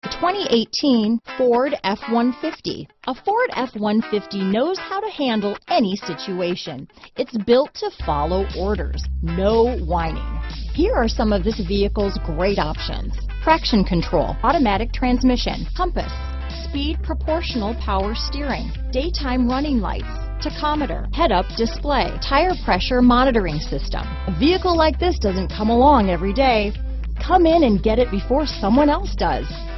2018 Ford F-150. A Ford F-150 knows how to handle any situation. It's built to follow orders, no whining. Here are some of this vehicle's great options: traction control, automatic transmission, compass, speed proportional power steering, daytime running lights, tachometer, head-up display, tire pressure monitoring system. A vehicle like this doesn't come along every day. Come in and get it before someone else does.